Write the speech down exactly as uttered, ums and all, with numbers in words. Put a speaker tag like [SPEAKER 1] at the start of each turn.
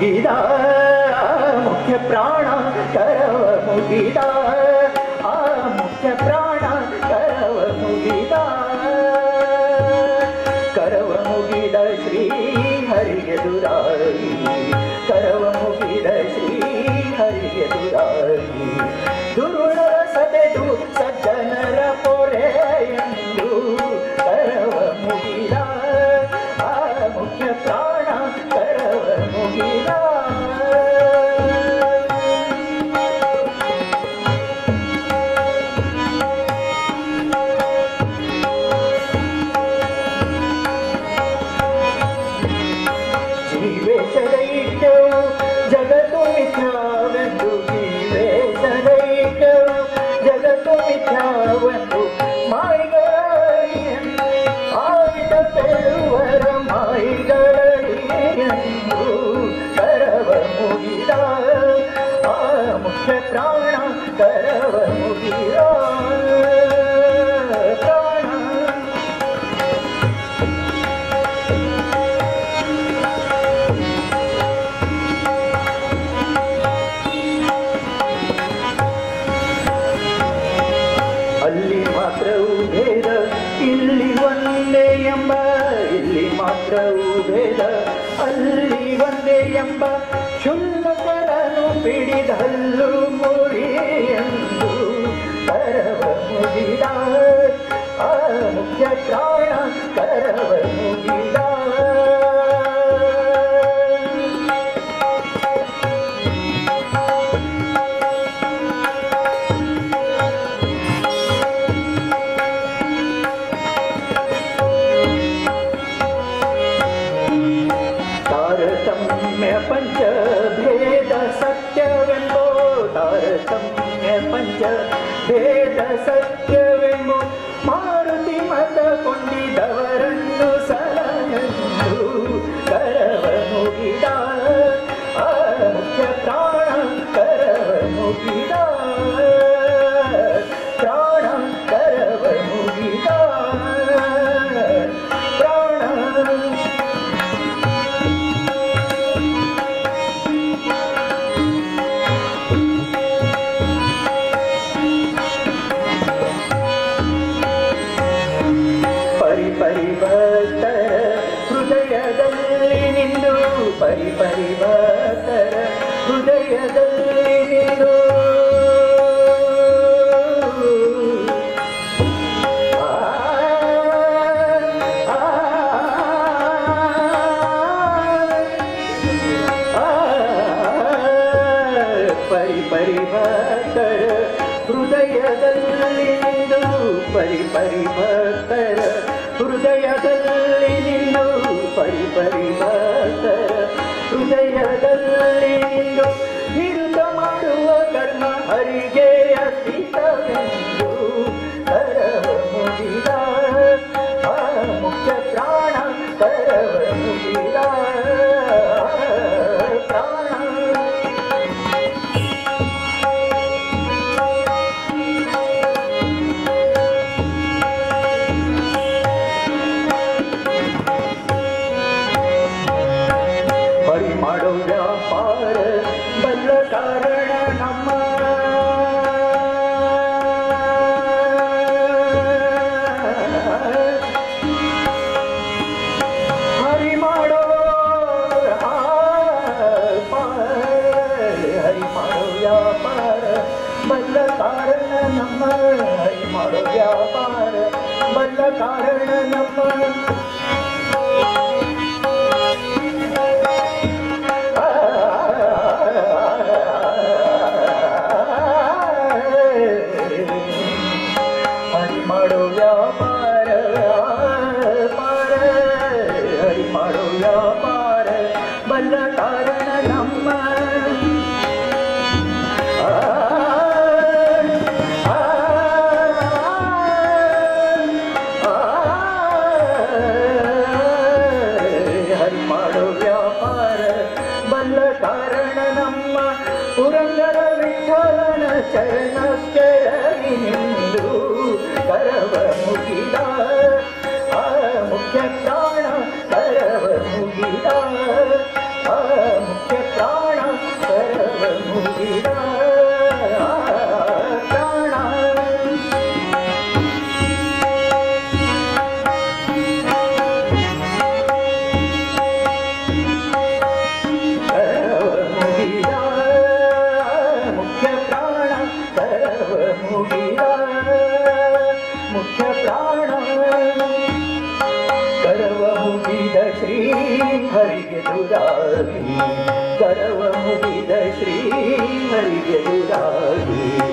[SPEAKER 1] ಮುಗಿದ ಮುಖ್ಯ ಪ್ರಾಣ ಕರವ ಮುಗಿದ ಆ ಮುಖ್ಯ ಪ್ರಾಣ ಕರವ ಮುಗಿದ ಕರವ ಮುಗಿದ ಶ್ರೀ ಹರಿಗೆದುರಾಗಿ ಕರವ ಮುಗಿದ ಶ್ರೀ ಹರಿಗೆದುರಾಗಿ ದುರುಳರ ಸದೆದು ಸಜ್ಜನರ ಪೊರೆಯಂದು ಕರವ ಮುಗಿದ ಆ ಮುಖ್ಯ ಪ್ರಾಣ ಕರವ ಮುಗಿದ ಜೀವೇಶರೈಕ್ಯವು ಜಗತ್ತು ಮಿಥ್ಯಾವೆಂದು ಜೀವೇಶರೈಕ್ಯವು ಜಗತ್ತು ಮಿಥ್ಯಾವೆಂದು ಮಾಯಿಗಳಿಯಂದು ಆಯ್ದ ಪೆಳುವರ ಮಾಯಿಗಳಿಯಂದು ಕರವ ಮುಗಿದ ಆ ಮುಖ್ಯ ಪ್ರಾಣ ಕರವ ಮುಗಿದ ಅಲ್ಲಿ ಮಾತ್ರವೂ ಭೇದ ಇಲ್ಲಿ ಒಂದೇ ಎಂಬ ಇಲ್ಲಿ ಮಾತ್ರವೂ ಭೇದ ಅಲ್ಲಿ ಒಂದೇ ಎಂಬ ಕ್ಷುಲ್ಲಕರನು ಪಿಡಿದಲ್ಲು ಮುರಿಯೆಂದು ಕರವ ಮುಗಿದ ಆ ಮುಖ್ಯ ಪ್ರಾಣ ಕರವ ಮುಗಿದ ತಾರತಮ್ಯ ಪಂಚ ಭೇದ ಸತ್ಯವೆಂಬೋ ತಾರತಮ್ಯ ಪಂಚ ಭೇದ ಸತ್ಯವೆಂಬೋ ಮಾರುತಿ ಮತ ಕೊಂಡಿದವರನ್ನು ಸಲಹೆಂದು ಕರವ ಮುಗಿದ ಆ ಮುಖ್ಯ ಪ್ರಾಣ ಕರವ ಮುಗಿದ ಪ್ರಾಣ ಕರವ ಮುಗಿದ ಪ್ರಾಣ ಪರಿಪರಿಭಕ್ತರ ಹೃದಯದಲ್ಲಿ ನಿಂದು ಪರಿಪರಿಭಕ್ತರ ಹೃದಯದಲ್ಲಿ ನಿಂದು ಪರಿಪರಿಭಕ್ತರ ಹೃದಯದಲ್ಲಿ ನಿಂದು ಪರಿಪರಿಭಕ್ತರ ಹೃದಯದಲ್ಲಿ ನಿಂದು ಪರಿಪರಿಭಕ್ತರ ಹೃದಯದಲ್ಲಿ ನಿಂದು ನಿರುತ ಮಾಡುವ ಕರ್ಮ ಹರಿಗೆ ಅತೀತವೆಂದು ಕರವ ಮುಗಿದ ಆ ಮುಖ್ಯ ಪ್ರಾಣ ಕರವ ಮುಗಿದ ಪ್ರಾಣ ಮಾಡೋ ವ್ಯಾಪಾರ ಬಲ್ಲ ಕಾರಣ ನಮ್ಮ ಹರಿ ಮಾಡೋ ಹರಿ ಮಾಡೋ ವ್ಯಾಪಾರ ಬಲ್ಲ ಕಾರಣ ನಮ್ಮ ಹರಿ ಮಾಡೋ ವ್ಯಾಪಾರ ಬಲ್ಲ ಕಾರಣ ನಮ್ಮ ಹರಿ ಮಾಡೋ ವ್ಯಾಪಾರ ಪಾರ ಹರಿ ಮಾಡೋ ವ್ಯಾಪಾರ ಬಲ್ಲ ಕಾರಣ ನಮ್ಮ ಆ ಸರ್ವ ಮುಗಿದ ಮುಖ್ಯ ಪ್ರಾಣ ಗರ್ವ ಮುಗಿದ ಶ್ರೀ ಹರಿಗೆ ದುರಾಗಿ ಗರ್ವ ಮುಗಿದ ಶ್ರೀ ಹರಿಗೆ ದುರಾಗಿ